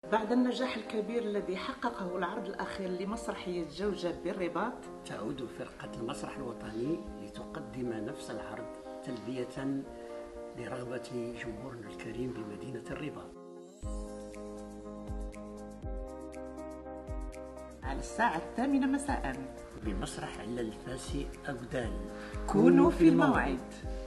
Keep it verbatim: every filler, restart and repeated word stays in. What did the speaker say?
بعد النجاح الكبير الذي حققه العرض الأخير لمسرحية جوجة بالرباط، تعود فرقة المسرح الوطني لتقدم نفس العرض تلبية لرغبة جمهورنا الكريم بمدينة الرباط. على الساعة الثامنة مساء بمسرح علة الفاسي أودال. كونوا في الموعد.